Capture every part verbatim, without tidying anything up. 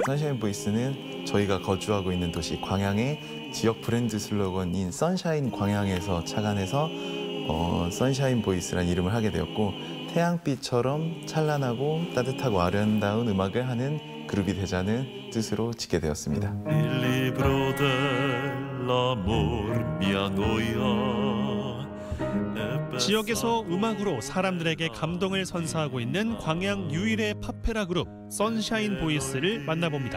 선샤인 보이스는 저희가 거주하고 있는 도시 광양의 지역 브랜드 슬로건인 선샤인 광양에서 착안해서 어, 선샤인 보이스라는 이름을 하게 되었고, 태양빛처럼 찬란하고 따뜻하고 아름다운 음악을 하는 그룹이 되자는 뜻으로 짓게 되었습니다. 지역에서 음악으로 사람들에게 감동을 선사하고 있는 광양 유일의 팝페라 그룹 선샤인 보이스를 만나봅니다.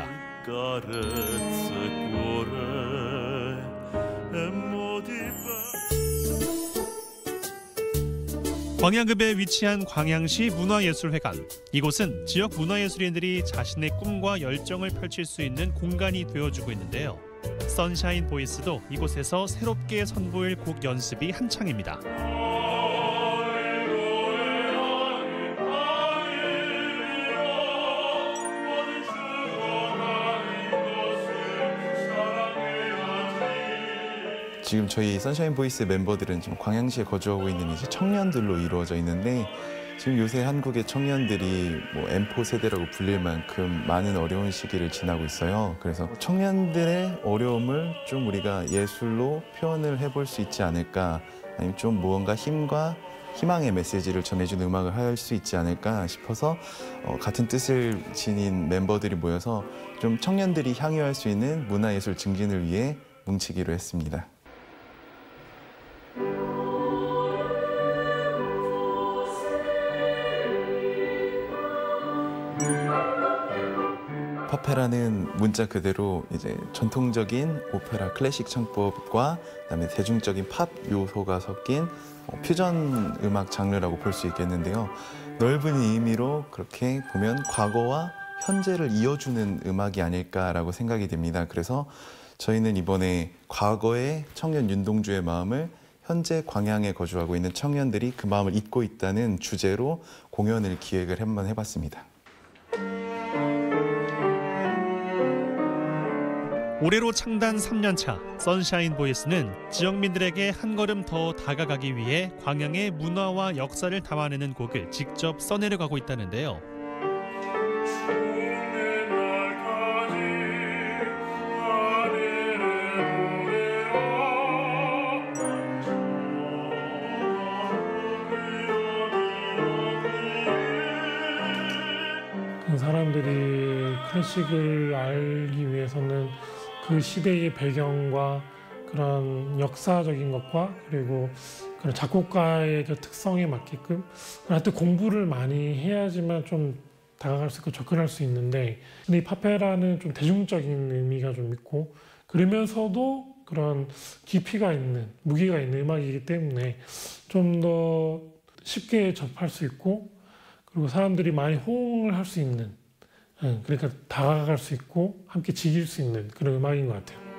광양읍에 위치한 광양시 문화예술회관. 이곳은 지역 문화예술인들이 자신의 꿈과 열정을 펼칠 수 있는 공간이 되어주고 있는데요. 선샤인 보이스도 이곳에서 새롭게 선보일 곡 연습이 한창입니다. 지금 저희 선샤인 보이스 멤버들은 지금 광양시에 거주하고 있는 이제 청년들로 이루어져 있는데, 지금 요새 한국의 청년들이 뭐 엠포 세대라고 불릴 만큼 많은 어려운 시기를 지나고 있어요. 그래서 청년들의 어려움을 좀 우리가 예술로 표현을 해볼 수 있지 않을까, 아니면 좀 무언가 힘과 희망의 메시지를 전해주는 음악을 할 수 있지 않을까 싶어서 어, 같은 뜻을 지닌 멤버들이 모여서 좀 청년들이 향유할 수 있는 문화예술 증진을 위해 뭉치기로 했습니다. 팝페라는 문자 그대로 이제 전통적인 오페라 클래식 창법과 그다음에 대중적인 팝 요소가 섞인 퓨전 음악 장르라고 볼 수 있겠는데요. 넓은 의미로 그렇게 보면 과거와 현재를 이어주는 음악이 아닐까라고 생각이 됩니다. 그래서 저희는 이번에 과거의 청년 윤동주의 마음을 현재 광양에 거주하고 있는 청년들이 그 마음을 잊고 있다는 주제로 공연을 기획을 한번 해봤습니다. 올해로 창단 삼 년 차 선샤인 보이스는 지역민들에게 한 걸음 더 다가가기 위해 광양의 문화와 역사를 담아내는 곡을 직접 써내려가고 있다는데요. 사람들이 클래식을 알기 위해서는 그 시대의 배경과 그런 역사적인 것과 그리고 그런 작곡가의 그 특성에 맞게끔 하여튼 공부를 많이 해야지만 좀 다가갈 수 있고 접근할 수 있는데, 근데 이 팝페라는 좀 대중적인 의미가 좀 있고 그러면서도 그런 깊이가 있는, 무게가 있는 음악이기 때문에 좀 더 쉽게 접할 수 있고 그리고 사람들이 많이 호응을 할 수 있는, 그러니까 다가갈 수 있고 함께 즐길 수 있는 그런 음악인 것 같아요.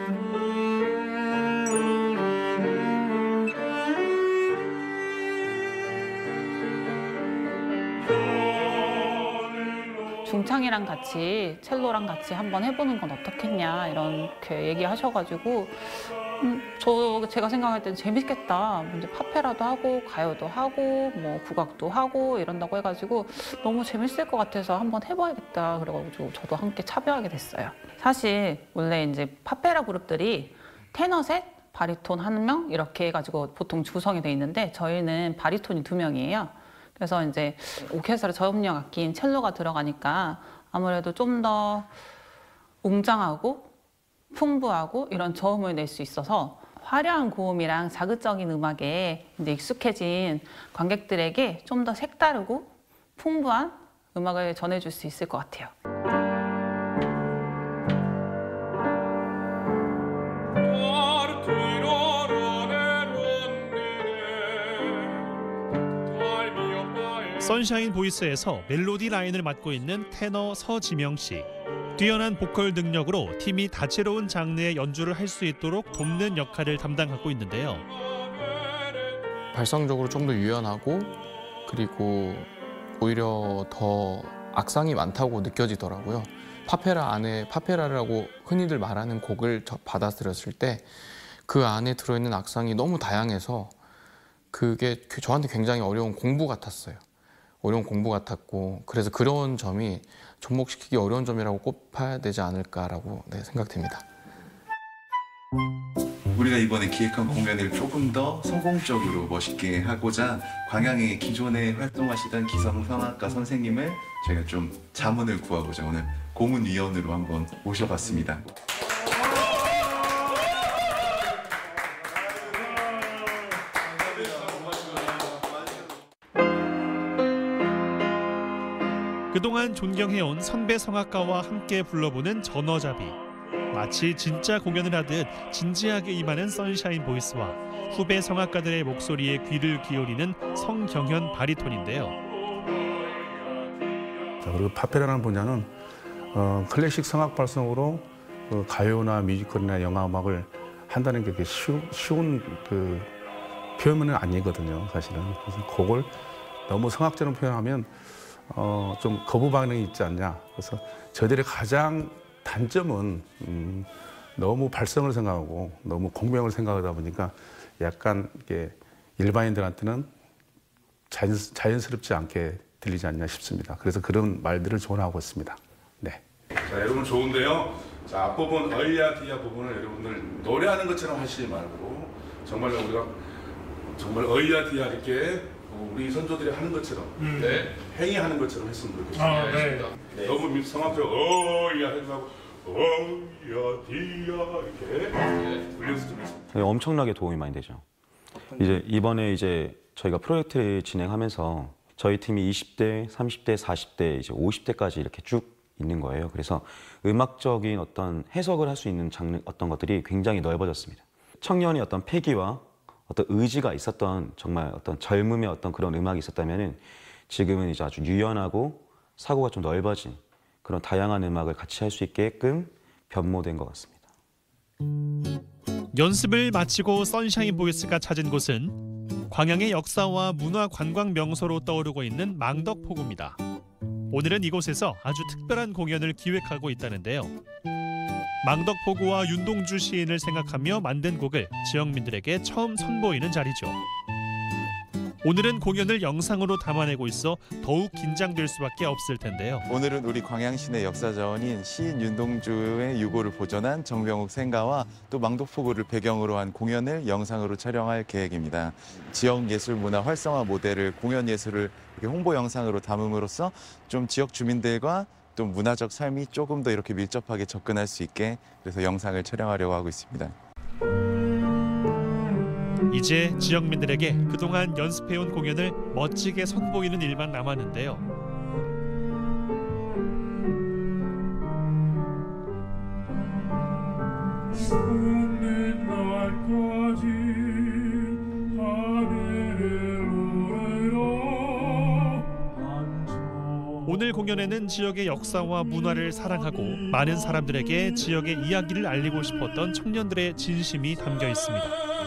중창이랑 같이 첼로랑 같이 한번 해보는 건 어떻겠냐 이렇게 얘기하셔가지고 음, 저 제가 생각할 때는 재밌겠다. 이제 팝페라도 하고 가요도 하고 뭐 국악도 하고 이런다고 해가지고 너무 재밌을 것 같아서 한번 해봐야겠다. 그래가지고 저도 함께 참여하게 됐어요. 사실 원래 이제 팝페라 그룹들이 테너 셋, 바리톤 한 명 이렇게 해가지고 보통 구성이 돼 있는데 저희는 바리톤이 두 명이에요. 그래서 이제 오케스트라 저음력 악기인 첼로가 들어가니까 아무래도 좀 더 웅장하고 풍부하고 이런 저음을 낼 수 있어서 화려한 고음이랑 자극적인 음악에 이제 익숙해진 관객들에게 좀 더 색다르고 풍부한 음악을 전해줄 수 있을 것 같아요. 선샤인 보이스에서 멜로디 라인을 맡고 있는 테너 서지명 씨. 뛰어난 보컬 능력으로 팀이 다채로운 장르의 연주를 할 수 있도록 돕는 역할을 담당하고 있는데요. 발성적으로 좀 더 유연하고 그리고 오히려 더 악상이 많다고 느껴지더라고요. 팝페라 안에 팝페라라고 흔히들 말하는 곡을 받아들였을 때 그 안에 들어있는 악상이 너무 다양해서 그게 저한테 굉장히 어려운 공부 같았어요. 어려운 공부 같았고 그래서 그런 점이 접목시키기 어려운 점이라고 꼽아야 되지 않을까라고 네, 생각됩니다. 우리가 이번에 기획한 공연을 조금 더 성공적으로 멋있게 하고자 광양에 기존에 활동하시던 기성성악가 선생님을 저희가 좀 자문을 구하고자 오늘 고문위원으로 한번 모셔봤습니다. 그동안 존경해온 선배 성악가와 함께 불러보는 전어잡이. 마치 진짜 공연을 하듯 진지하게 임하는 선샤인 보이스와 후배 성악가들의 목소리에 귀를 기울이는 성경현 바리톤인데요. 자, 그리고 파페라라는 분야는 어, 클래식 성악 발성으로 어, 가요나 뮤지컬이나 영화 음악을 한다는 게 쉬운, 쉬운 그 표현은 아니거든요, 사실은. 그래서 그걸 너무 성악적으로 표현하면 어, 좀 거부 반응이 있지 않냐. 그래서 저희들의 가장 단점은 음, 너무 발성을 생각하고 너무 공명을 생각하다 보니까 약간 이게 일반인들한테는 자연, 자연스럽지 않게 들리지 않냐 싶습니다. 그래서 그런 말들을 조언하고 있습니다. 네. 자, 여러분 좋은데요. 자, 앞부분 어이야 디야 부분을 여러분들 노래하는 것처럼 하시지 말고 정말 우리가 정말 어이야 디야 이렇게 우리 선조들이 하는 것처럼 음. 네. 행위하는 것처럼 했으면 좋겠습니다. 아, 네. 네. 너무 성악적으로 어이야 하지 말고 어이야 디야 이렇게 불려서 좀 했습니다. 엄청나게 도움이 많이 되죠. 이제 이번에 이제 저희가 프로젝트를 진행하면서 저희 팀이 이십 대, 삼십 대, 사십 대, 이제 오십 대까지 이렇게 쭉 있는 거예요. 그래서 음악적인 어떤 해석을 할 수 있는 장르 어떤 것들이 굉장히 넓어졌습니다. 청년의 어떤 패기와 어떤 의지가 있었던 정말 어떤 젊음의 어떤 그런 음악이 있었다면은 지금은 이제 아주 유연하고 사고가 좀 넓어진 그런 다양한 음악을 같이 할 수 있게끔 변모된 것 같습니다. 연습을 마치고 선샤인 보이스가 찾은 곳은 광양의 역사와 문화 관광 명소로 떠오르고 있는 망덕포구입니다. 오늘은 이곳에서 아주 특별한 공연을 기획하고 있다는데요. 망덕포구와 윤동주 시인을 생각하며 만든 곡을 지역민들에게 처음 선보이는 자리죠. 오늘은 공연을 영상으로 담아내고 있어 더욱 긴장될 수밖에 없을 텐데요. 오늘은 우리 광양시내 역사자원인 시인 윤동주의 유고를 보존한 정병욱 생가와 또 망덕포구를 배경으로 한 공연을 영상으로 촬영할 계획입니다. 지역 예술 문화 활성화 모델을 공연 예술을 이렇게 홍보 영상으로 담음으로써 좀 지역 주민들과 또 문화적 삶이 조금 더 이렇게 밀접하게 접근할 수 있게 그래서 영상을 촬영하려고 하고 있습니다. 이제 지역민들에게 그동안 연습해온 공연을 멋지게 선보이는 일만 남았는데요. 오늘 공연에는 지역의 역사와 문화를 사랑하고 많은 사람들에게 지역의 이야기를 알리고 싶었던 청년들의 진심이 담겨 있습니다.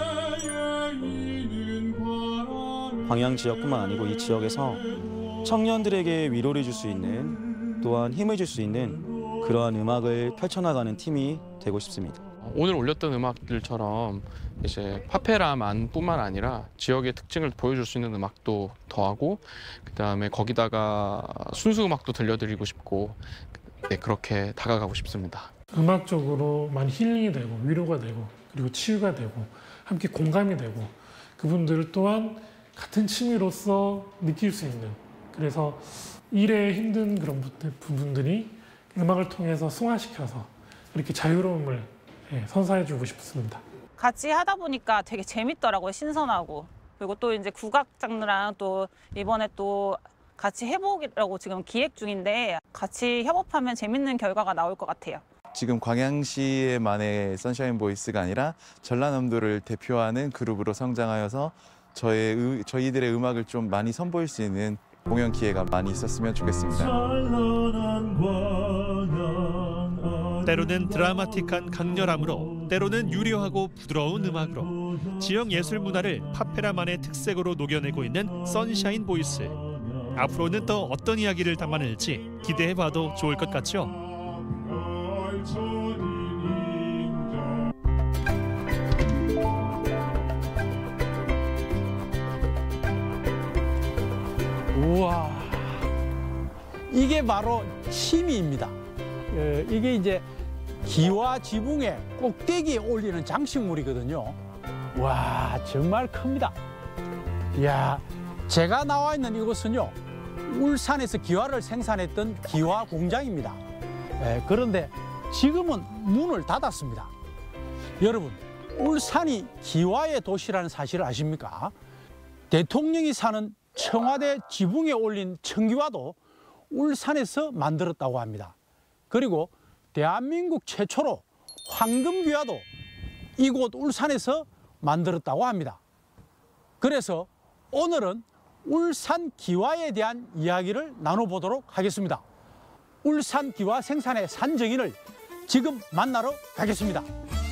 광양 지역뿐만 아니고 이 지역에서 청년들에게 위로를 줄 수 있는 또한 힘을 줄 수 있는 그러한 음악을 펼쳐나가는 팀이 되고 싶습니다. 오늘 올렸던 음악들처럼 이제 파페라만뿐만 아니라 지역의 특징을 보여줄 수 있는 음악도 더하고 그다음에 거기다가 순수 음악도 들려드리고 싶고 네, 그렇게 다가가고 싶습니다. 음악적으로 많이 힐링이 되고 위로가 되고 그리고 치유가 되고 함께 공감이 되고 그분들 또한 같은 취미로서 느낄 수 있는 그래서 일에 힘든 그런 부분들이 음악을 통해서 승화시켜서 이렇게 자유로움을 선사해주고 싶습니다. 같이 하다 보니까 되게 재밌더라고요. 신선하고. 그리고 또 이제 국악 장르랑 또 이번에 또 같이 해보려고 지금 기획 중인데 같이 협업하면 재밌는 결과가 나올 것 같아요. 지금 광양시만의 선샤인 보이스가 아니라 전라남도를 대표하는 그룹으로 성장하여서 저의, 저희들의 음악을 좀 많이 선보일 수 있는 공연 기회가 많이 있었으면 좋겠습니다. 때로는 드라마틱한 강렬함으로 때로는 유려하고 부드러운 음악으로 지역 예술 문화를 파페라만의 특색으로 녹여내고 있는 선샤인 보이스. 앞으로는 또 어떤 이야기를 담아낼지 기대해봐도 좋을 것 같죠? 우와. 이게 바로 치미입니다. 어, 이게 이제 기와 지붕에 꼭대기에 올리는 장식물이거든요. 와, 정말 큽니다. 이야, 제가 나와 있는 이곳은요, 울산에서 기와를 생산했던 기와 공장입니다. 예, 그런데 지금은 문을 닫았습니다. 여러분, 울산이 기와의 도시라는 사실을 아십니까? 대통령이 사는 청와대 지붕에 올린 청기와도 울산에서 만들었다고 합니다. 그리고 대한민국 최초로 황금귀화도 이곳 울산에서 만들었다고 합니다. 그래서 오늘은 울산 기와에 대한 이야기를 나눠보도록 하겠습니다. 울산 기와 생산의 산증인을 지금 만나러 가겠습니다.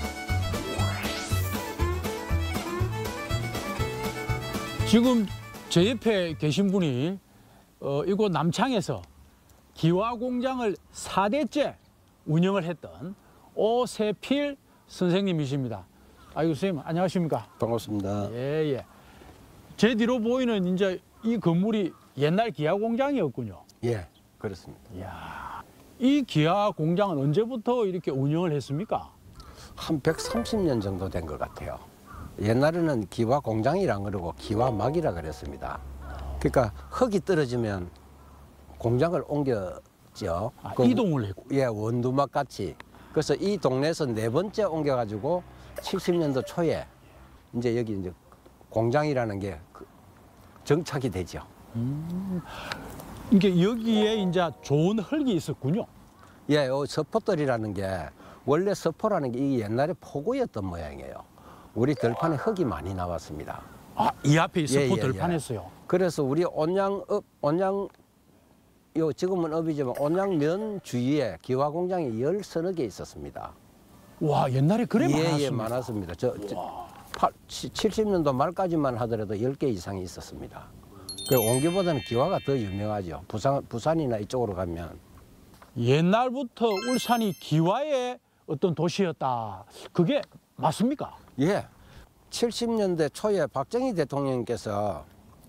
지금 제 옆에 계신 분이 어, 이곳 남창에서 기와 공장을 사 대째 운영을 했던 오세필 선생님이십니다. 아이고, 선생님, 안녕하십니까? 반갑습니다. 예, 예. 제 뒤로 보이는 이제 이 건물이 옛날 기아 공장이었군요. 예, 그렇습니다. 이야, 이 기아 공장은 언제부터 이렇게 운영을 했습니까? 한 백삼십 년 정도 된 것 같아요. 옛날에는 기와 공장이라 그러고 기와막이라 그랬습니다. 그러니까 흙이 떨어지면 공장을 옮겼죠. 아, 그, 이동을 했고. 예, 원두막 같이. 그래서 이 동네에서 네 번째 옮겨가지고 칠십 년도 초에 이제 여기 이제 공장이라는 게 정착이 되죠. 음, 이게 여기에 이제 좋은 흙이 있었군요. 예, 요 서포들이라는 게 원래 서포라는 게 이 옛날에 포구였던 모양이에요. 우리 들판에 흙이 많이 나왔습니다. 아, 이 앞에 서포 예, 예, 들판에서요. 예. 그래서 우리 온양읍, 온양, 요 지금은 업이지만 온양면 주위에 기와 공장이 열 서너 개 있었습니다. 와, 옛날에 그래 예, 많았습니다. 예, 많았습니다. 저, 저 칠십 년도 말까지만 하더라도 열 개 이상이 있었습니다. 그 온기보다는 기와가 더 유명하죠. 부산, 부산이나 이쪽으로 가면. 옛날부터 울산이 기와의 어떤 도시였다. 그게 맞습니까? 예. 칠십 년대 초에 박정희 대통령께서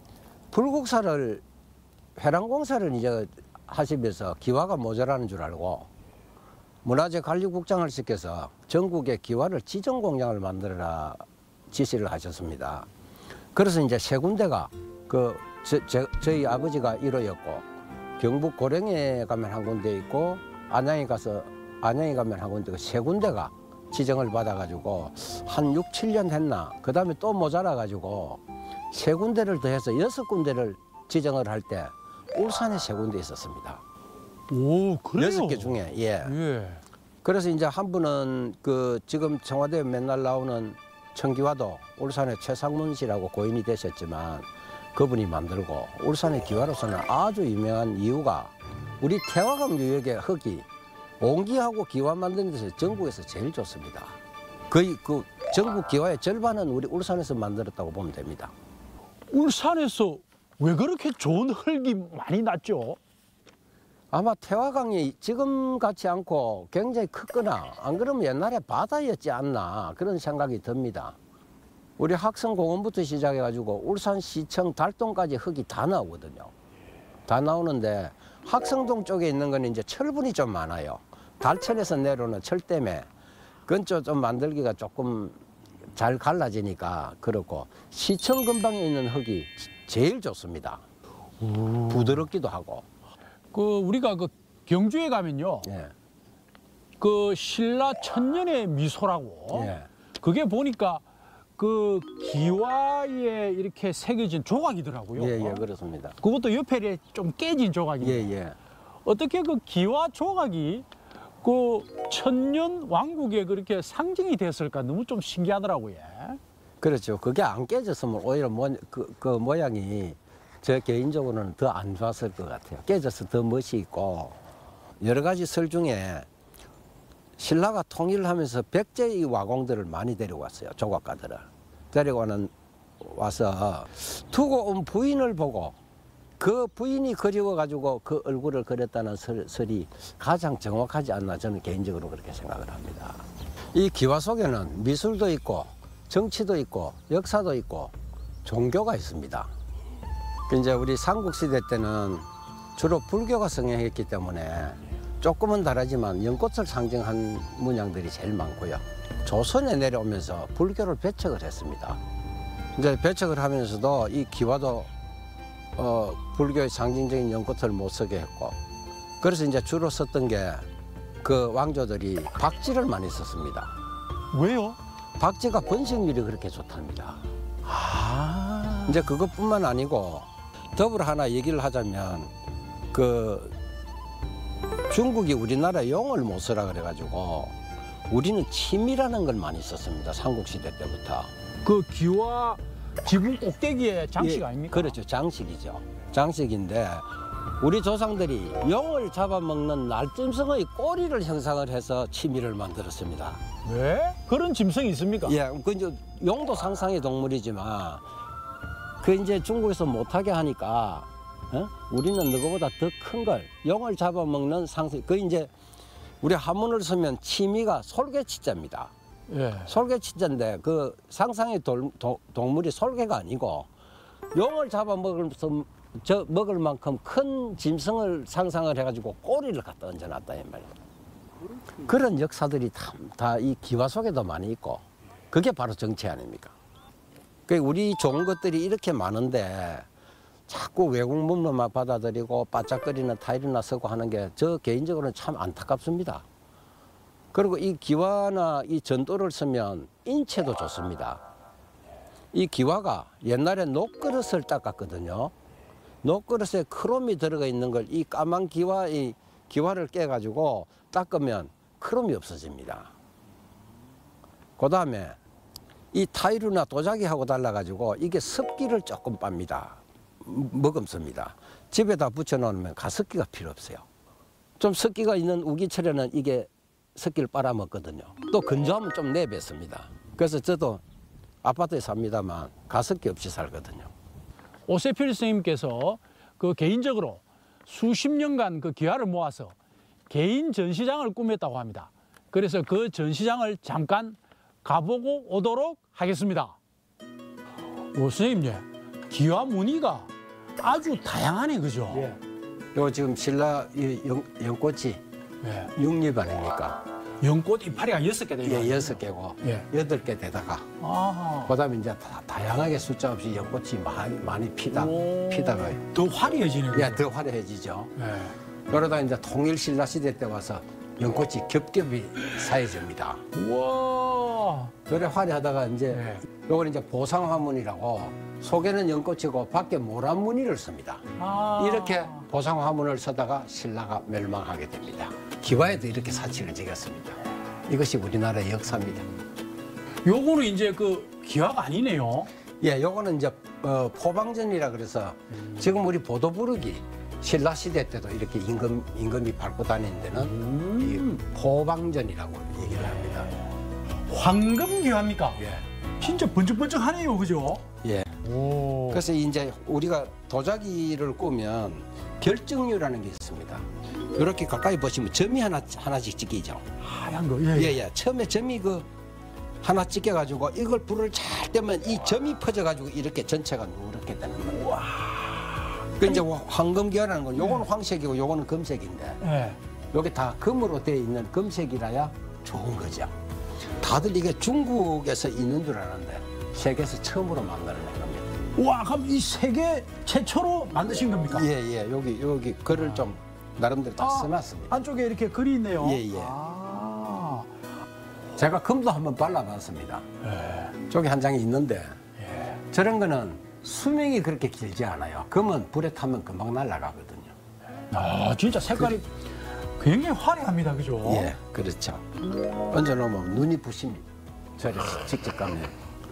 불국사를 회랑공사를 이제 하시면서 기와가 모자라는 줄 알고 문화재 관리국장을 시켜서 전국에 기와를 지정 공장을 만들어라 지시를 하셨습니다. 그래서 이제 세 군데가 그 저, 저, 저희 아버지가 일 호였고 경북 고령에 가면 한 군데 있고 안양에 가서 안양에 가면 한 군데, 세 군데가 지정을 받아가지고 한 육, 칠 년 했나. 그 다음에 또 모자라가지고 세 군데를 더해서 여섯 군데를 지정을 할 때 울산에 세 군데 있었습니다. 오, 그래요? 여섯 개 중에, 예. 예. 그래서 이제 한 분은 그 지금 청와대에 맨날 나오는 청기와도 울산의 최상문 씨라고 고인이 되셨지만 그분이 만들고 울산의 기와로서는 아주 유명한 이유가 우리 태화강 유역의 흙이 온기하고 기와 만드는 데서 전국에서 제일 좋습니다. 거의 그 전국 기와의 절반은 우리 울산에서 만들었다고 보면 됩니다. 울산에서 왜 그렇게 좋은 흙이 많이 났죠? 아마 태화강이 지금 같지 않고 굉장히 크거나 안 그러면 옛날에 바다였지 않나 그런 생각이 듭니다. 우리 학성공원부터 시작해가지고 울산시청 달동까지 흙이 다 나오거든요. 다 나오는데 학성동 쪽에 있는 건 이제 철분이 좀 많아요. 달천에서 내려오는 철 때문에 그건 좀 만들기가 조금 잘 갈라지니까 그렇고 시청 근방에 있는 흙이 제일 좋습니다. 오. 부드럽기도 하고. 그 우리가 그 경주에 가면요, 예. 그 신라 천년의 미소라고 예. 그게 보니까 그 기와에 이렇게 새겨진 조각이더라고요. 예, 예, 그렇습니다. 그것도 옆에 좀 깨진 조각이에요. 예, 예. 어떻게 그 기와 조각이 그 천년 왕국에 그렇게 상징이 됐을까 너무 좀 신기하더라고요. 그렇죠. 그게 안 깨졌으면 오히려 모, 그, 그 모양이 저 개인적으로는 더 안 좋았을 것 같아요. 깨져서 더 멋이 있고 여러 가지 설 중에 신라가 통일을 하면서 백제의 와공들을 많이 데려왔어요. 조각가들을. 데려와는 와서 두고 온 부인을 보고 그 부인이 그리워가지고 그 얼굴을 그렸다는 설, 설이 가장 정확하지 않나 저는 개인적으로 그렇게 생각을 합니다. 이 기와 속에는 미술도 있고 정치도 있고 역사도 있고 종교가 있습니다. 이제 우리 삼국시대 때는 주로 불교가 성행했기 때문에 조금은 다르지만 연꽃을 상징한 문양들이 제일 많고요. 조선에 내려오면서 불교를 배척을 했습니다. 이제 배척을 하면서도 이 기와도 어, 불교의 상징적인 연꽃을 못 쓰게 했고, 그래서 이제 주로 썼던 게 그 왕조들이 박쥐를 많이 썼습니다. 왜요? 박쥐가 번식률이 그렇게 좋답니다. 아. 이제 그것뿐만 아니고 더불어 하나 얘기를 하자면 그 중국이 우리나라 용을 못 쓰라 그래가지고 우리는 침이라는 걸 많이 썼습니다. 삼국시대 때부터. 그 기와 지붕 꼭대기에 장식 예, 아닙니까? 그렇죠. 장식이죠. 장식인데 우리 조상들이 용을 잡아먹는 날짐승의 꼬리를 형상을 해서 치미를 만들었습니다. 왜? 그런 짐승이 있습니까? 예, 그 이제 용도 상상의 동물이지만 그 이제 중국에서 못하게 하니까 어? 우리는 누구보다 더 큰 걸 용을 잡아먹는 상상. 그 이제 우리 한문을 쓰면 치미가 솔개치자입니다. 예. 솔개치자인데 그 상상의 돌, 도, 동물이 솔개가 아니고 용을 잡아먹을 저 먹을 만큼 큰 짐승을 상상을 해가지고 꼬리를 갖다 얹어놨다 이 말이에요. 그런 역사들이 다 이 기와 속에도 많이 있고 그게 바로 정치 아닙니까? 그 우리 좋은 것들이 이렇게 많은데 자꾸 외국 문물만 받아들이고 바짝거리는 타일이나 쓰고 하는 게 저 개인적으로는 참 안타깝습니다. 그리고 이 기와나 이 전도를 쓰면 인체도 좋습니다. 이 기와가 옛날에 녹그릇을 닦았거든요. 녹그릇에 크롬이 들어가 있는 걸 이 까만 기와, 이 기와를 깨가지고 닦으면 크롬이 없어집니다. 그 다음에 이 타이루나 도자기하고 달라가지고 이게 습기를 조금 빱니다. 머금습니다. 집에다 붙여놓으면 가습기가 필요 없어요. 좀 습기가 있는 우기철에는 이게 습기를 빨아먹거든요. 또 건조하면 좀 내뱉습니다. 그래서 저도 아파트에 삽니다만 가습기 없이 살거든요. 오세필 스님께서 그 개인적으로 수십 년간 그 기와를 모아서 개인 전시장을 꾸몄다고 합니다. 그래서 그 전시장을 잠깐 가보고 오도록 하겠습니다. 오, 선생님, 기와 무늬가 아주 다양하네, 그죠? 예. 요 지금 신라 이 연, 연꽃이 예. 육립 아닙니까? 연꽃 이파리가 여섯 개 되죠? 예, 여섯 개고 예. 여덟 개 되다가 아하. 그다음에 이제 다, 다양하게 숫자 없이 연꽃이 많이 많이 피다 오. 피다가 더 화려해지네. 예, 더 화려해지죠. 예. 그러다 이제 통일 신라 시대 때 와서 연꽃이 겹겹이 쌓여집니다. 우와. 그래 화려하다가 이제 네. 요건 이제 보상화문이라고 속에는 연꽃이고 밖에 모란무늬를 씁니다. 아. 이렇게 보상화문을 쓰다가 신라가 멸망하게 됩니다. 기와에도 이렇게 사치를 지겼습니다. 이것이 우리나라의 역사입니다. 요거는 이제 그 기와가 아니네요. 예, 요거는 이제 어, 포방전이라 그래서 음. 지금 우리 보도부르기 신라 시대 때도 이렇게 임금 임금이 밟고 다니는 데는 음. 이 포방전이라고 얘기를 합니다. 황금 기와입니까? 예. 진짜 번쩍번쩍하네요, 그죠? 예. 오. 그래서 이제 우리가 도자기를 꾸면 결정류라는 게 있습니다. 이렇게 가까이 보시면 점이 하나 하나씩 찍히죠. 하얀 거. 예. 예, 예. 처음에 점이 그 하나 찍혀가지고 이걸 불을 잘 떼면 이 점이 퍼져가지고 이렇게 전체가 누렇게 되는 겁니다. 와. 그 이제 황금기와라는 건 요거는 황색이고 요거는 금색인데 예. 요게 다 금으로 되어 있는 금색이라야 좋은 거죠. 다들 이게 중국에서 있는 줄 알았는데 세계에서 처음으로 만들어낸 겁니다. 와, 그럼 이 세계 최초로 만드신 겁니까? 예, 예. 여기 여기 글을 좀 나름대로 다 아, 써놨습니다. 안쪽에 이렇게 글이 있네요. 예, 예. 아. 제가 금도 한번 발라봤습니다. 예. 저기 한 장이 있는데 예. 저런 거는 수명이 그렇게 길지 않아요. 금은 불에 타면 금방 날아가거든요. 아, 진짜 색깔이 굉장히 화려합니다, 그죠? 예, 그렇죠. 얹어놓으면 눈이 부십니다. 저리 직접 가면.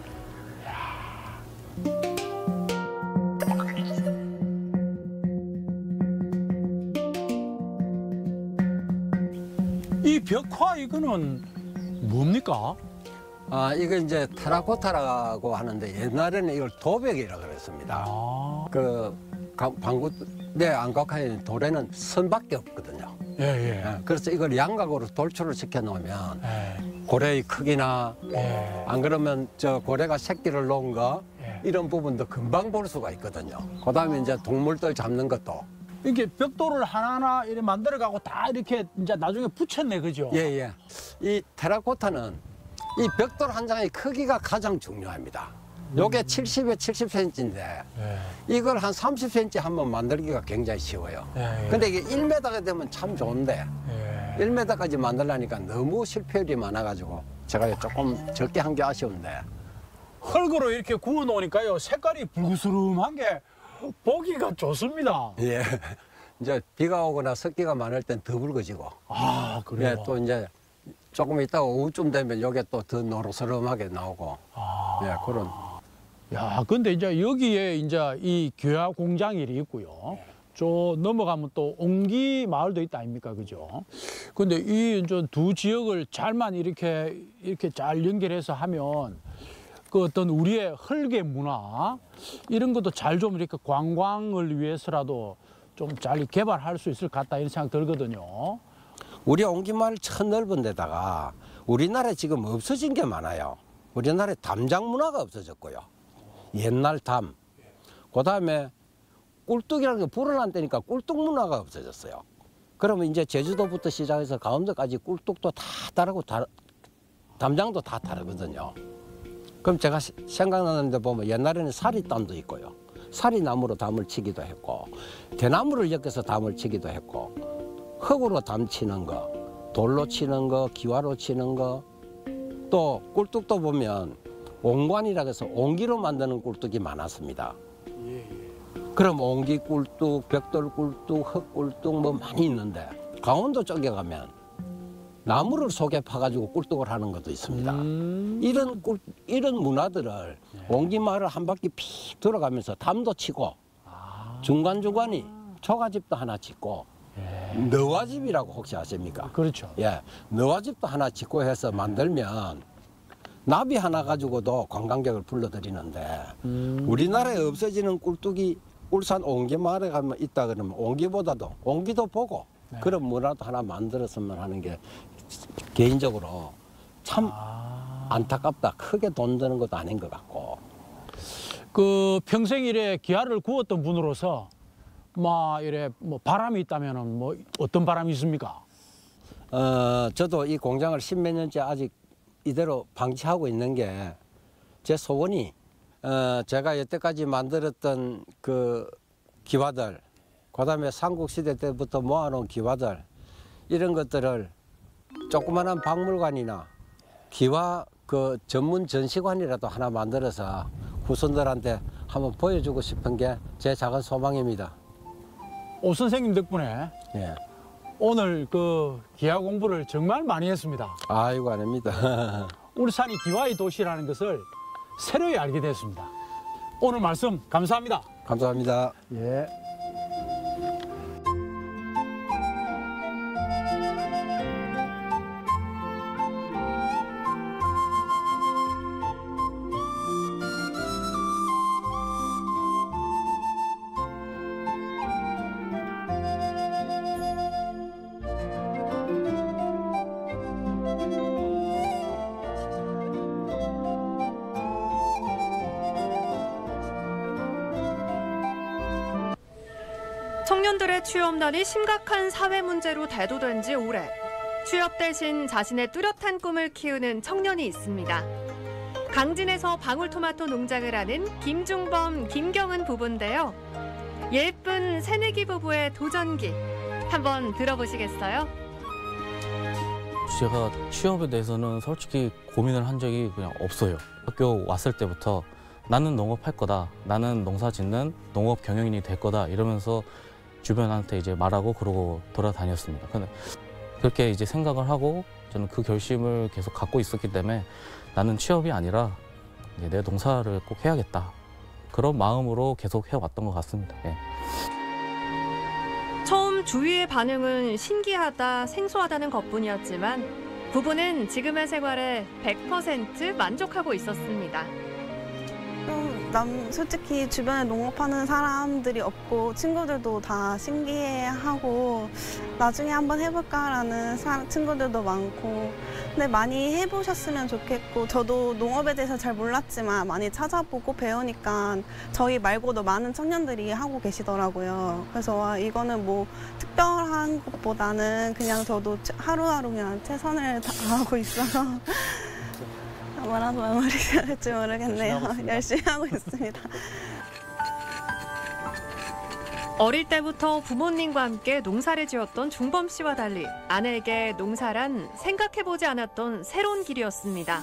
이 벽화 이거는 뭡니까? 아, 이거 이제 테라코타라고 하는데 옛날에는 이걸 도벽이라고 그랬습니다. 아. 그 가- 방구대 안각화에 돌에는 선밖에 없거든요. 예, 예. 예, 그래서 이걸 양각으로 돌출을 시켜 놓으면 예. 고래의 크기나 예. 안 그러면 저 고래가 새끼를 놓은 거 예. 이런 부분도 금방 볼 수가 있거든요. 그다음에 이제 동물들 잡는 것도 이렇게 벽돌을 하나하나 이렇게 만들어가고 다 이렇게 이제 나중에 붙였네, 그죠? 예, 예. 이 테라코타는 이 벽돌 한 장의 크기가 가장 중요합니다. 요게 칠십에 칠십 센티미터인데 예. 이걸 한 삼십 센티미터 한번 만들기가 굉장히 쉬워요. 예, 예. 근데 이게 일 미터가 되면 참 좋은데 예. 일 미터까지 만들려니까 너무 실패율이 많아가지고 제가 조금 적게 한 게 아쉬운데. 흙으로 이렇게 구워 놓으니까요, 색깔이 붉으스름한 게 보기가 좋습니다. 예. 이제 비가 오거나 습기가 많을 땐 더 붉어지고. 아, 그래요? 예, 또 이제 조금 있다가 오후쯤 되면 이게 또 더 노릇스름하게 나오고. 아. 예, 그런. 야, 근데 이제 여기에 이제 이 교화 공장이 있고요. 저 넘어가면 또 옹기 마을도 있다 아닙니까, 그죠? 근데 이 두 지역을 잘만 이렇게 이렇게 잘 연결해서 하면 그 어떤 우리의 흙의 문화 이런 것도 잘 좀 이렇게 관광을 위해서라도 좀 잘 개발할 수 있을 것 같다 이런 생각 들거든요. 우리 옹기마을 천 넓은 데다가 우리나라에 지금 없어진 게 많아요. 우리나라에 담장 문화가 없어졌고요. 옛날 담. 그 다음에 꿀뚝이라는 게 불어난 때니까 꿀뚝 문화가 없어졌어요. 그러면 이제 제주도부터 시작해서 강원도까지 꿀뚝도 다 다르고 다, 담장도 다 다르거든요. 그럼 제가 생각나는 데 보면 옛날에는 사리담도 있고요. 사리나무로 담을 치기도 했고 대나무를 엮어서 담을 치기도 했고 흙으로 담 치는 거, 돌로 치는 거, 기와로 치는 거 또 꿀뚝도 보면 옹관이라고 해서 옹기로 만드는 꿀뚝이 많았습니다. 그럼 옹기 꿀뚝, 벽돌 꿀뚝, 흙 꿀뚝 뭐 많이 있는데 강원도 쪽에 가면 나무를 속에 파가지고 꿀뚝을 하는 것도 있습니다. 음. 이런 꿀, 이런 문화들을 옹기마을을 한 바퀴 픽 돌아가면서 담도 치고 아. 중간중간이 초가집도 하나 짓고 너와집이라고 혹시 아십니까? 그렇죠. 예, 너와집도 하나 짓고 해서 만들면 나비 하나 가지고도 관광객을 불러들이는데 음. 우리나라에 없어지는 꿀뚝이 울산 옹기마을에 가면 있다 그러면 옹기보다도 옹기도 보고 네. 그런 문화도 하나 만들었으면 하는 게 개인적으로 참 아. 안타깝다. 크게 돈 드는 것도 아닌 것 같고. 그 평생 이래 기아를 구웠던 분으로서 막 이래 뭐 바람이 있다면은 뭐 어떤 바람이 있습니까? 어, 저도 이 공장을 십몇 년째 아직 이대로 방치하고 있는 게 제 소원이 어, 제가 여태까지 만들었던 그 기와들, 그 다음에 삼국시대 때부터 모아놓은 기와들 이런 것들을 조그마한 박물관이나 기와 그 전문 전시관이라도 하나 만들어서 후손들한테 한번 보여주고 싶은 게 제 작은 소망입니다. 오 선생님 덕분에 예. 오늘 그 기아 공부를 정말 많이 했습니다. 아이고 아닙니다. 울산이 기와의 도시라는 것을 새로이 알게 됐습니다. 오늘 말씀 감사합니다. 감사합니다. 예. 청년들의 취업난이 심각한 사회 문제로 대두된 지 오래. 취업 대신 자신의 뚜렷한 꿈을 키우는 청년이 있습니다. 강진에서 방울토마토 농장을 하는 김중범, 김경은 부부인데요. 예쁜 새내기 부부의 도전기 한번 들어보시겠어요? 제가 취업에 대해서는 솔직히 고민을 한 적이 그냥 없어요. 학교 왔을 때부터 나는 농업할 거다, 나는 농사 짓는 농업 경영인이 될 거다 이러면서 주변한테 이제 말하고 그러고 돌아다녔습니다. 근데 그렇게 이제 생각을 하고 저는 그 결심을 계속 갖고 있었기 때문에 나는 취업이 아니라 이제 내 농사를 꼭 해야겠다. 그런 마음으로 계속 해왔던 것 같습니다. 예. 처음 주위의 반응은 신기하다, 생소하다는 것뿐이었지만 부부는 지금의 생활에 백 퍼센트 만족하고 있었습니다. 좀 남 솔직히 주변에 농업하는 사람들이 없고 친구들도 다 신기해하고 나중에 한번 해볼까라는 사, 친구들도 많고 근데 많이 해보셨으면 좋겠고 저도 농업에 대해서 잘 몰랐지만 많이 찾아보고 배우니까 저희 말고도 많은 청년들이 하고 계시더라고요. 그래서 와, 이거는 뭐 특별한 것보다는 그냥 저도 하루하루 그냥 최선을 다하고 있어서 뭐라서 마무리해야 될지 모르겠네요. 열심히 하고 있습니다. 어릴 때부터 부모님과 함께 농사를 지었던 중범 씨와 달리 아내에게 농사란 생각해보지 않았던 새로운 길이었습니다.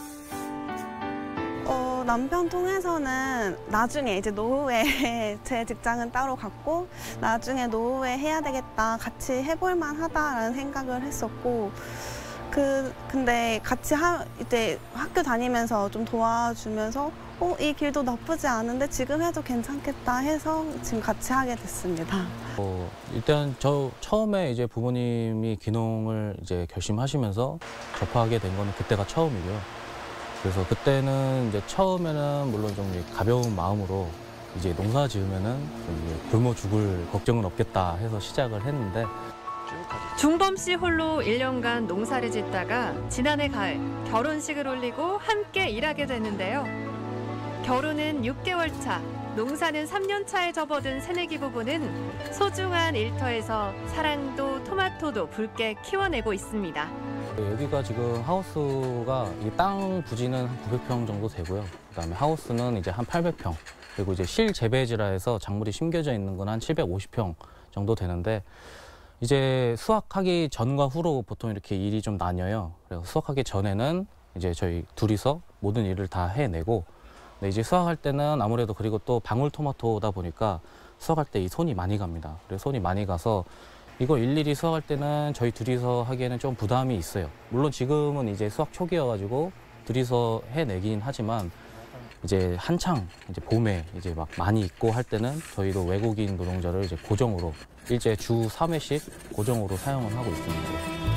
어, 남편 통해서는 나중에 이제 노후에 제 직장은 따로 갖고 나중에 노후에 해야 되겠다, 같이 해볼 만하다라는 생각을 했었고 그 근데 같이 하, 이제 학교 다니면서 좀 도와주면서 어, 이 길도 나쁘지 않은데 지금 해도 괜찮겠다 해서 지금 같이 하게 됐습니다. 어, 일단 저 처음에 이제 부모님이 귀농을 이제 결심하시면서 접하게 된 거는 그때가 처음이고요. 그래서 그때는 이제 처음에는 물론 좀 가벼운 마음으로 이제 농사 지으면은 이제 굶어 죽을 걱정은 없겠다 해서 시작을 했는데 중범 씨 홀로 일 년간 농사를 짓다가 지난해 가을 결혼식을 올리고 함께 일하게 됐는데요. 결혼은 육 개월 차, 농사는 삼 년 차에 접어든 새내기 부부는 소중한 일터에서 사랑도 토마토도 붉게 키워내고 있습니다. 여기가 지금 하우스가 이 땅 부지는 한 구백 평 정도 되고요. 그다음에 하우스는 이제 한 팔백 평, 그리고 이제 실재배지라 해서 작물이 심겨져 있는 건 한 칠백오십 평 정도 되는데 이제 수확하기 전과 후로 보통 이렇게 일이 좀 나뉘어요. 그래서 수확하기 전에는 이제 저희 둘이서 모든 일을 다 해내고 네, 이제 수확할 때는 아무래도 그리고 또 방울토마토다 보니까 수확할 때 이 손이 많이 갑니다. 그래서 손이 많이 가서 이거 일일이 수확할 때는 저희 둘이서 하기에는 좀 부담이 있어요. 물론 지금은 이제 수확 초기여가지고 둘이서 해내긴 하지만 이제 한창 이제 봄에 이제 막 많이 있고 할 때는 저희도 외국인 노동자를 이제 고정으로 일제 주 삼 회씩 고정으로 사용을 하고 있습니다.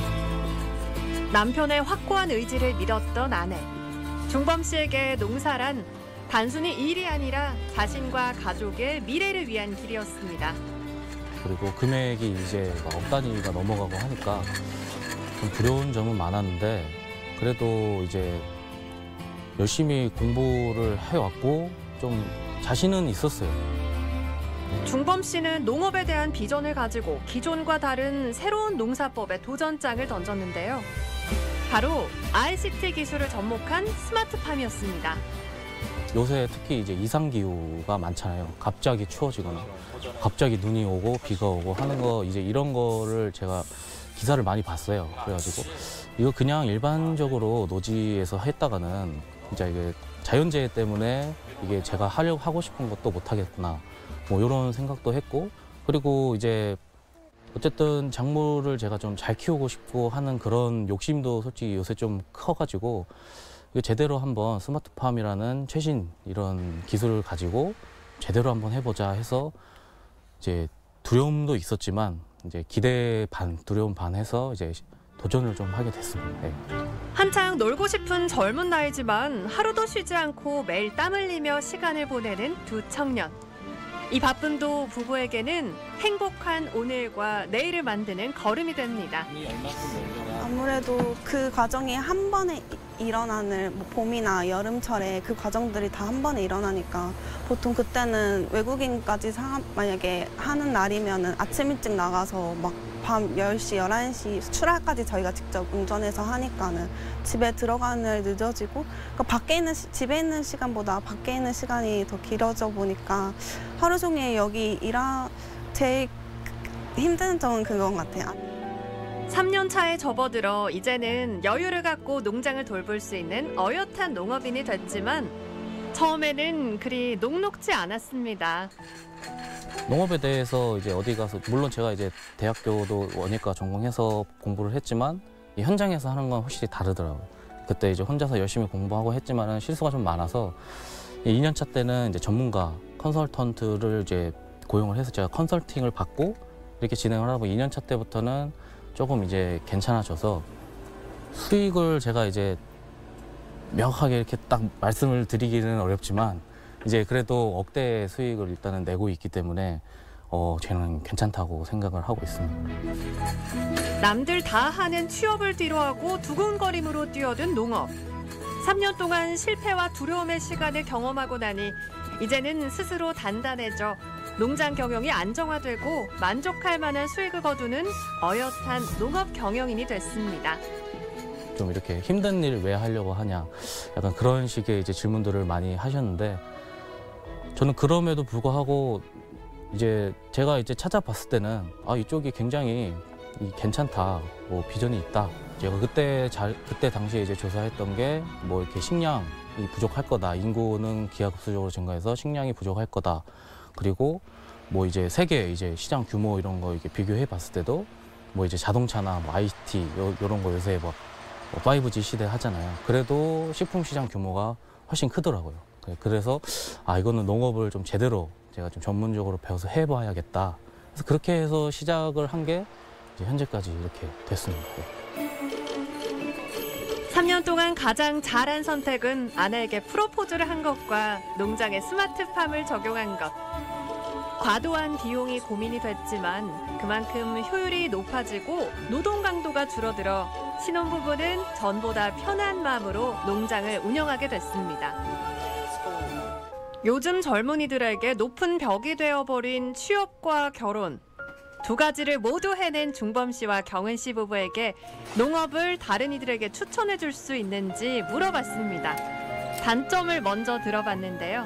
남편의 확고한 의지를 믿었던 아내. 중범 씨에게 농사란 단순히 일이 아니라 자신과 가족의 미래를 위한 길이었습니다. 그리고 금액이 이제 막 억 단위가 넘어가고 하니까 좀 두려운 점은 많았는데 그래도 이제 열심히 공부를 해왔고 좀 자신은 있었어요. 중범 씨는 농업에 대한 비전을 가지고 기존과 다른 새로운 농사법에 도전장을 던졌는데요. 바로 아이씨티 기술을 접목한 스마트팜이었습니다. 요새 특히 이제 이상기후가 많잖아요. 갑자기 추워지거나 갑자기 눈이 오고 비가 오고 하는 거 이제 이런 거를 제가 기사를 많이 봤어요. 그래가지고 이거 그냥 일반적으로 노지에서 했다가는 진짜 이게 자연재해 때문에 이게 제가 하려고 하고 싶은 것도 못 하겠구나. 뭐 이런 생각도 했고 그리고 이제 어쨌든 작물을 제가 좀 잘 키우고 싶고 하는 그런 욕심도 솔직히 요새 좀 커가지고 이거 제대로 한번 스마트팜이라는 최신 이런 기술을 가지고 제대로 한번 해보자 해서 이제 두려움도 있었지만 이제 기대 반, 두려움 반 해서 이제 도전을 좀 하게 됐습니다. 네. 한창 놀고 싶은 젊은 나이지만 하루도 쉬지 않고 매일 땀 흘리며 시간을 보내는 두 청년. 이 바쁨도 부부에게는 행복한 오늘과 내일을 만드는 걸음이 됩니다. 아무래도 그 과정이 한 번에 일어나는 뭐 봄이나 여름철에 그 과정들이 다 한 번에 일어나니까 보통 그때는 외국인까지 사, 만약에 하는 날이면은 아침 일찍 나가서 막 밤 열 시, 열한 시 출하까지 저희가 직접 운전해서 하니까는 집에 들어가는 늦어지고 그러니까 밖에 있는 시, 집에 있는 시간보다 밖에 있는 시간이 더 길어져 보니까 하루 종일 여기 일하 제일 힘든 점은 그건 같아요. 삼 년 차에 접어들어 이제는 여유를 갖고 농장을 돌볼 수 있는 어엿한 농업인이 됐지만 처음에는 그리 녹록지 않았습니다. 농업에 대해서 이제 어디 가서 물론 제가 이제 대학교도 원예과 전공해서 공부를 했지만 이 현장에서 하는 건 확실히 다르더라고요. 그때 이제 혼자서 열심히 공부하고 했지만은 실수가 좀 많아서 이 년 차 때는 이제 전문가 컨설턴트를 이제 고용을 해서 제가 컨설팅을 받고 이렇게 진행을 하고 이 년 차 때부터는 조금 이제 괜찮아져서 수익을 제가 이제 명확하게 이렇게 딱 말씀을 드리기는 어렵지만 이제 그래도 억대 수익을 일단은 내고 있기 때문에 어, 저는 괜찮다고 생각을 하고 있습니다. 남들 다 하는 취업을 뒤로하고 두근거림으로 뛰어든 농업. 삼 년 동안 실패와 두려움의 시간을 경험하고 나니 이제는 스스로 단단해져 농장 경영이 안정화되고 만족할 만한 수익을 거두는 어엿한 농업 경영인이 됐습니다. 좀 이렇게 힘든 일을 왜 하려고 하냐, 약간 그런 식의 이제 질문들을 많이 하셨는데, 저는 그럼에도 불구하고 이제 제가 이제 찾아봤을 때는 아, 이쪽이 굉장히 괜찮다, 뭐 비전이 있다. 제가 그때 잘 그때 당시에 이제 조사했던 게 뭐 이렇게 식량이 부족할 거다, 인구는 기하급수적으로 증가해서 식량이 부족할 거다. 그리고 뭐 이제 세계 이제 시장 규모 이런 거 이렇게 비교해 봤을 때도 뭐 이제 자동차나 뭐 아이티 요, 요런 거 요새 뭐 파이브 지 시대 하잖아요. 그래도 식품 시장 규모가 훨씬 크더라고요. 그래서 아, 이거는 농업을 좀 제대로 제가 좀 전문적으로 배워서 해봐야겠다. 그래서 그렇게 해서 시작을 한 게 이제 현재까지 이렇게 됐습니다. 삼 년 동안 가장 잘한 선택은 아내에게 프로포즈를 한 것과 농장에 스마트팜을 적용한 것. 과도한 비용이 고민이 됐지만 그만큼 효율이 높아지고 노동 강도가 줄어들어 신혼부부는 전보다 편한 마음으로 농장을 운영하게 됐습니다. 요즘 젊은이들에게 높은 벽이 되어버린 취업과 결혼. 두 가지를 모두 해낸 중범 씨와 경은 씨 부부에게 농업을 다른 이들에게 추천해 줄 수 있는지 물어봤습니다. 단점을 먼저 들어봤는데요.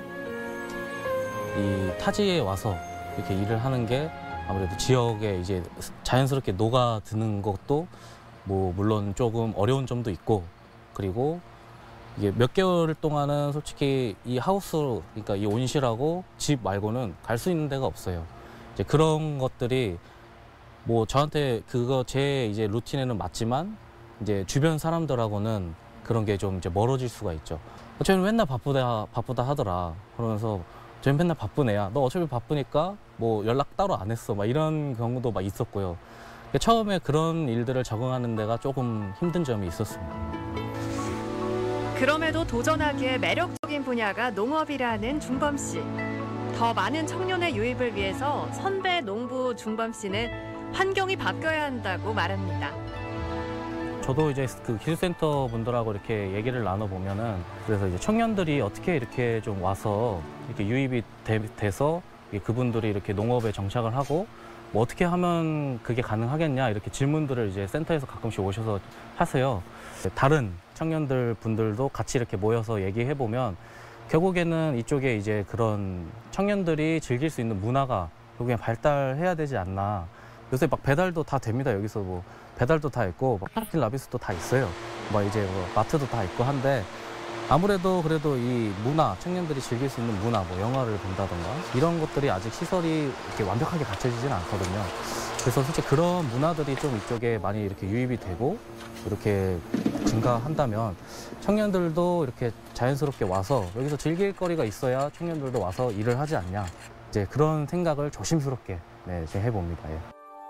이 타지에 와서 이렇게 일을 하는 게 아무래도 지역에 이제 자연스럽게 녹아드는 것도 뭐 물론 조금 어려운 점도 있고, 그리고 이게 몇 개월 동안은 솔직히 이 하우스, 그러니까 이 온실하고 집 말고는 갈 수 있는 데가 없어요. 이제 그런 것들이 뭐 저한테 그거 제 이제 루틴에는 맞지만 이제 주변 사람들하고는 그런 게 좀 이제 멀어질 수가 있죠. 저는 맨날 바쁘다 바쁘다 하더라. 그러면서 저는 맨날 바쁜 애야. 너 어차피 바쁘니까 뭐 연락 따로 안 했어. 막 이런 경우도 막 있었고요. 처음에 그런 일들을 적응하는 데가 조금 힘든 점이 있었습니다. 그럼에도 도전하기에 매력적인 분야가 농업이라는 중범 씨. 더 많은 청년의 유입을 위해서 선배 농부 중범 씨는 환경이 바뀌어야 한다고 말합니다. 저도 이제 그 기술센터 분들하고 이렇게 얘기를 나눠보면은, 그래서 이제 청년들이 어떻게 이렇게 좀 와서 이렇게 유입이 되, 돼서 그분들이 이렇게 농업에 정착을 하고 뭐 어떻게 하면 그게 가능하겠냐 이렇게 질문들을 이제 센터에서 가끔씩 오셔서 하세요. 다른 청년들 분들도 같이 이렇게 모여서 얘기해 보면 결국에는 이쪽에 이제 그런 청년들이 즐길 수 있는 문화가 결국엔 발달해야 되지 않나. 요새 막 배달도 다 됩니다. 여기서 뭐 배달도 다 있고 파라킬 라비스도 다 있어요. 뭐 이제 뭐 마트도 다 있고 한데, 아무래도 그래도 이 문화, 청년들이 즐길 수 있는 문화, 뭐 영화를 본다던가 이런 것들이 아직 시설이 이렇게 완벽하게 갖춰지진 않거든요. 그래서 솔직히 그런 문화들이 좀 이쪽에 많이 이렇게 유입이 되고 이렇게 증가한다면 청년들도 이렇게 자연스럽게 와서 여기서 즐길 거리가 있어야 청년들도 와서 일을 하지 않냐. 이제 그런 생각을 조심스럽게 네, 이제 해봅니다. 예.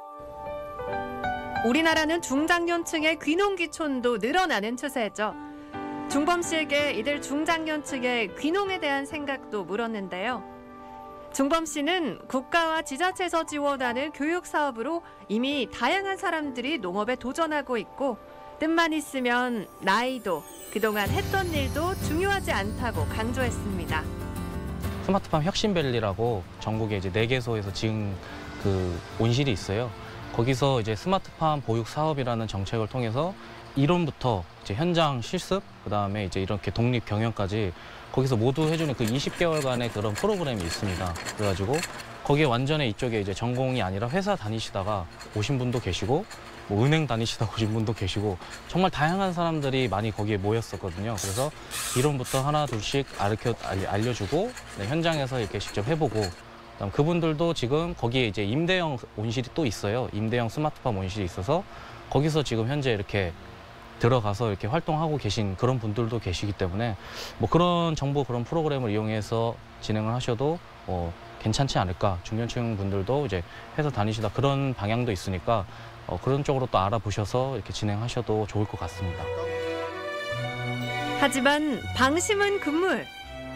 우리나라는 중장년층의 귀농귀촌도 늘어나는 추세죠. 중범 씨에게 이들 중장년층의 귀농에 대한 생각도 물었는데요. 중범 씨는 국가와 지자체에서 지원하는 교육 사업으로 이미 다양한 사람들이 농업에 도전하고 있고, 뜻만 있으면 나이도 그동안 했던 일도 중요하지 않다고 강조했습니다. 스마트팜 혁신밸리라고 전국에 이제 네 개소에서 지은 그 온실이 있어요. 거기서 이제 스마트팜 보육 사업이라는 정책을 통해서 이론부터 이제 현장 실습, 그 다음에 이제 이렇게 독립 경영까지 거기서 모두 해주는 그 이십 개월간의 그런 프로그램이 있습니다. 그래가지고 거기에 완전히 이쪽에 이제 전공이 아니라 회사 다니시다가 오신 분도 계시고, 뭐 은행 다니시다가 오신 분도 계시고, 정말 다양한 사람들이 많이 거기에 모였었거든요. 그래서 이론부터 하나 둘씩 알려, 알려주고 네, 현장에서 이렇게 직접 해보고, 그다음 그분들도 지금 거기에 이제 임대형 온실이 또 있어요. 임대형 스마트팜 온실이 있어서 거기서 지금 현재 이렇게 들어가서 이렇게 활동하고 계신 그런 분들도 계시기 때문에 뭐 그런 정보, 그런 프로그램을 이용해서 진행을 하셔도 어, 괜찮지 않을까. 중년층 분들도 이제 회사 다니시다 그런 방향도 있으니까 어, 그런 쪽으로 또 알아보셔서 이렇게 진행하셔도 좋을 것 같습니다. 하지만 방심은 금물.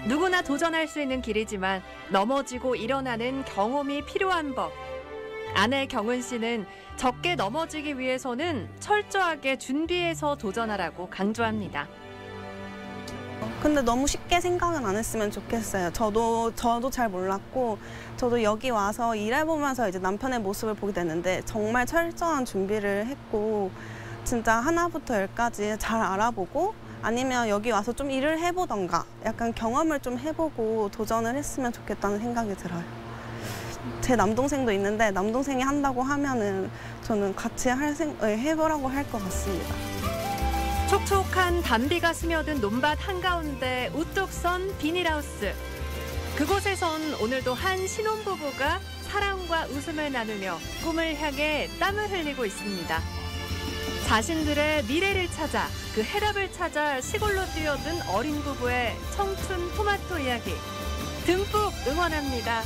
누구나 도전할 수 있는 길이지만 넘어지고 일어나는 경험이 필요한 법. 아내 경은 씨는 적게 넘어지기 위해서는 철저하게 준비해서 도전하라고 강조합니다. 근데 너무 쉽게 생각은 안 했으면 좋겠어요. 저도 저도 잘 몰랐고 저도 여기 와서 일해보면서 이제 남편의 모습을 보게 됐는데 정말 철저한 준비를 했고 진짜 하나부터 열까지 잘 알아보고 아니면 여기 와서 좀 일을 해보던가 약간 경험을 좀 해보고 도전을 했으면 좋겠다는 생각이 들어요. 제 남동생도 있는데 남동생이 한다고 하면은 저는 같이 할 생, 해보라고 할 것 같습니다. 촉촉한 단비가 스며든 논밭 한가운데 우뚝 선 비닐하우스. 그곳에선 오늘도 한 신혼부부가 사랑과 웃음을 나누며 꿈을 향해 땀을 흘리고 있습니다. 자신들의 미래를 찾아 그 해답을 찾아 시골로 뛰어든 어린 부부의 청춘 토마토 이야기 듬뿍 응원합니다.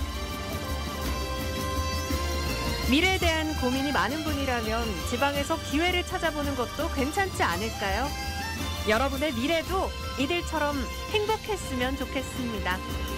미래에 대한 고민이 많은 분이라면 지방에서 기회를 찾아보는 것도 괜찮지 않을까요? 여러분의 미래도 이들처럼 행복했으면 좋겠습니다.